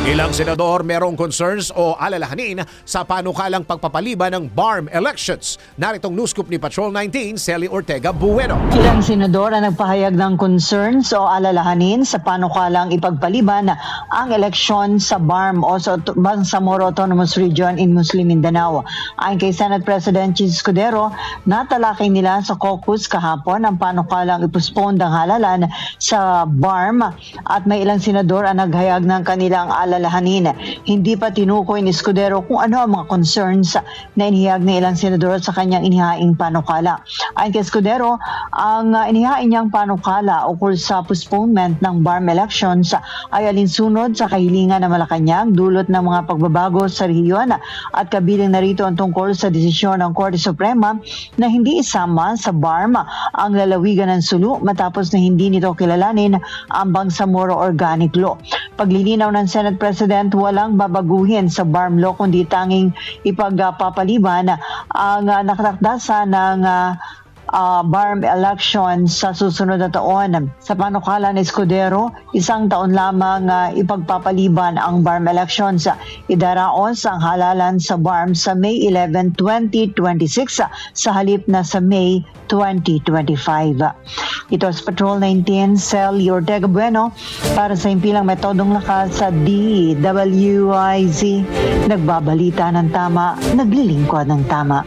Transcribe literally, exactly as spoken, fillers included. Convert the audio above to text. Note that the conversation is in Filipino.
Ilang senador merong concerns o alalahanin sa panukalang pagpapaliban ng B A R M elections. Naritong news scoop ni Patrol nineteen, Celi Ortega Bueno. Ilang senador ang nagpahayag ng concerns o alalahanin sa panukalang ipagpaliban ang eleksyon sa B A R M o sa Bangsamoro Autonomous Region in Muslim Mindanao. Ayon kay Senate President Chis Escudero, natalakay nila sa caucus kahapon ang panukalang ipospond ang halalan sa B A R M at may ilang senador ang naghayag ng kanilang alalahanin. Hindi pa tinukoy ni Escudero kung ano ang mga concerns na inihayag ng ilang senador sa kanyang inihaing panukala. Ayon kay Escudero, ang uh, inihain niyang panukala ukol sa postponement ng B A R M elections ay alinsunod sa kahilingan ng Malacanang dulot ng mga pagbabago sa rehiyon at kabilang narito ang tungkol sa desisyon ng Korte Suprema na hindi isama sa B A R M ang lalawigan ng Sulu matapos na hindi nito kilalanin ang Bangsamoro Organic Law. Paglilinaw ng Senate President, walang babaguhin sa B A R M law kundi tanging ipagpapaliban ang uh, nakatakdasa ng uh, uh, B A R M election sa susunod na taon. Sa panukala ni Escudero, isang taon lamang uh, ipagpapaliban ang B A R M elections. Idaraos ang halalan sa B A R M sa May eleventh, twenty twenty-six sa halip na sa May twenty twenty-five. Ito sa Patrol nineteen, Celi Ortega Bueno para sa impilang metodong lakas sa D W I Z. Nagbabalita ng tama, naglilingkod ng tama.